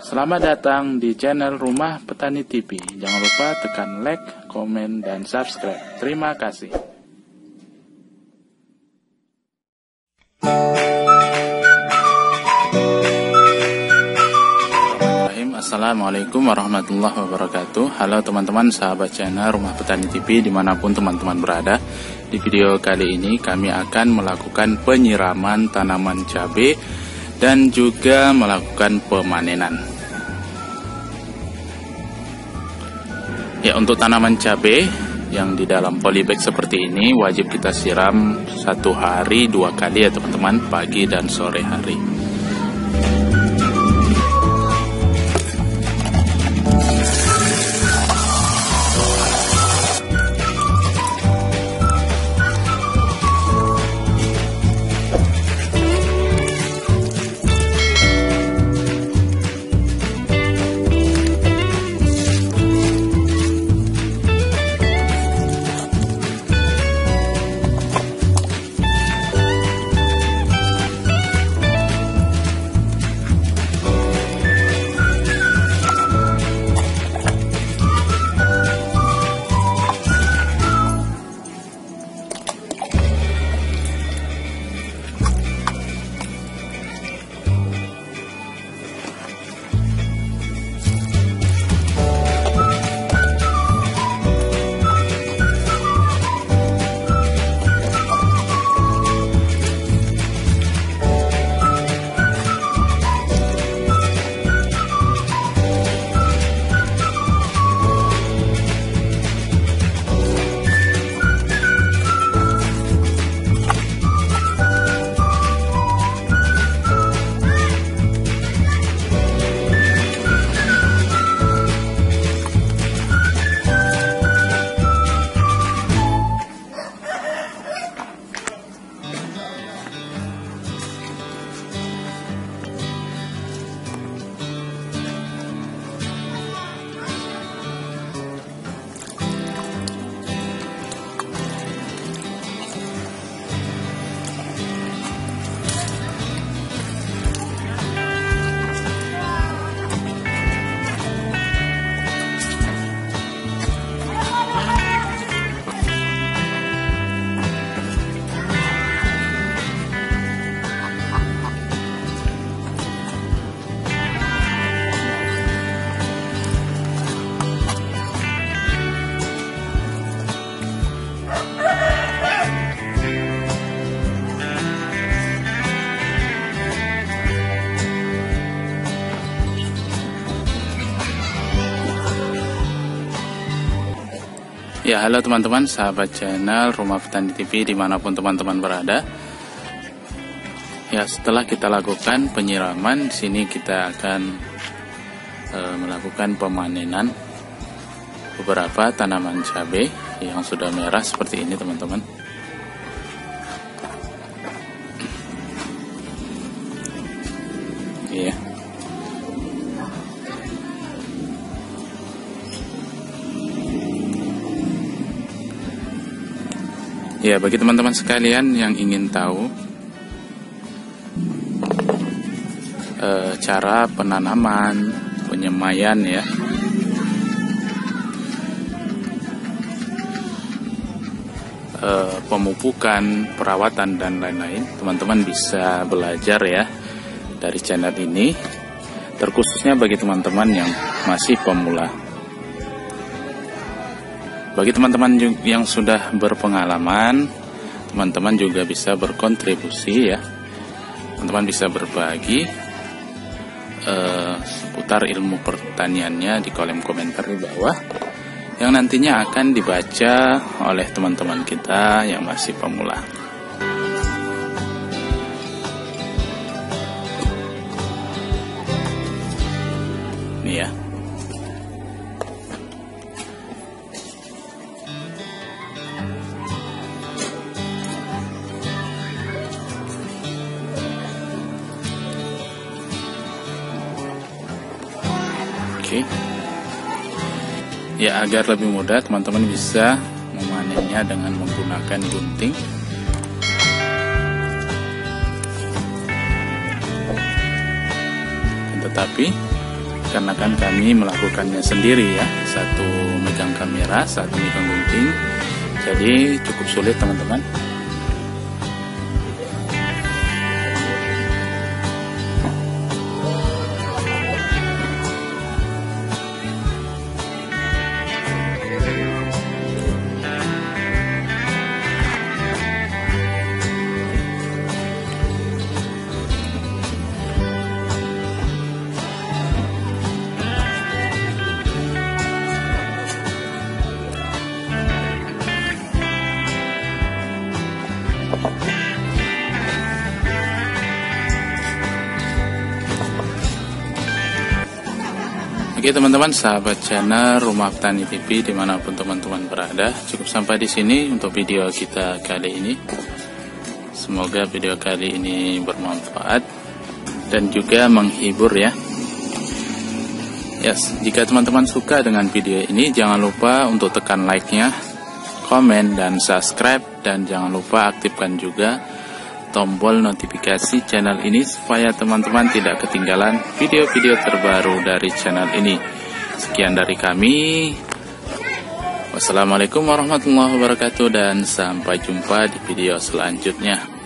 Selamat datang di channel Rumah Petani TV. Jangan lupa tekan like, komen, dan subscribe. Terima kasih. Assalamualaikum warahmatullahi wabarakatuh. Halo teman-teman sahabat channel Rumah Petani TV dimanapun teman-teman berada. Di video kali ini kami akan melakukan penyiraman tanaman cabai dan juga melakukan pemanenan. Ya, untuk tanaman cabai yang di dalam polybag seperti ini wajib kita siram 1 hari 2 kali ya teman-teman, pagi dan sore hari. Ya, halo teman-teman sahabat channel Rumah Petani TV dimanapun teman-teman berada. Ya, setelah kita lakukan penyiraman, sini kita akan melakukan pemanenan beberapa tanaman cabai yang sudah merah seperti ini teman-teman. Iya. Ya, bagi teman-teman sekalian yang ingin tahu cara penanaman, penyemaian ya, pemupukan, perawatan dan lain-lain, teman-teman bisa belajar ya dari channel ini, terkhususnya bagi teman-teman yang masih pemula. Bagi teman-teman yang sudah berpengalaman, teman-teman juga bisa berkontribusi ya. Teman-teman bisa berbagi seputar ilmu pertaniannya di kolom komentar di bawah, yang nantinya akan dibaca oleh teman-teman kita yang masih pemula. Nih ya. Oke. Ya, agar lebih mudah teman-teman bisa memanennya dengan menggunakan gunting. Tetapi karena kan kami melakukannya sendiri ya, satu megang kamera, satu megang gunting, jadi cukup sulit teman-teman. Oke teman-teman, sahabat channel Rumah Petani TV dimanapun teman-teman berada, cukup sampai di sini untuk video kita kali ini. Semoga video kali ini bermanfaat dan juga menghibur ya. Yes, jika teman-teman suka dengan video ini, jangan lupa untuk tekan like-nya, komen dan subscribe, dan jangan lupa aktifkan juga tombol notifikasi channel ini supaya teman-teman tidak ketinggalan video-video terbaru dari channel ini. Sekian dari kami. Wassalamualaikum warahmatullahi wabarakatuh dan sampai jumpa di video selanjutnya.